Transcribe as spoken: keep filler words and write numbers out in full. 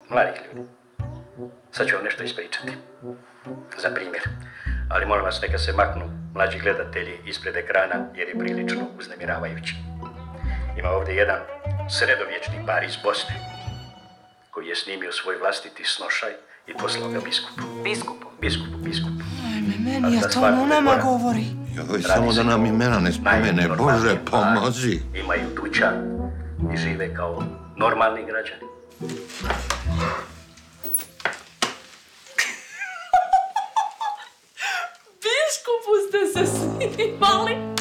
mladih ljudi. Sad ću vam nešto ispričati. Za primjer. Ali molim vas, neka se maknu mlađi gledatelji ispred ekrana jer je prilično uznemiravajući. Ima ovdje jedan sredovječni par iz Bosne koji je snimio svoj vlastiti snošaj i poslao ga biskupu. Biskupu? Biskupu, biskupu. Ajme, meni je to ono nama govori. Joj, samo da nam imena ne spomene, Bože, pomozi. Imaju dućan i žive kao normalni građani. Biskupu ste se snimali?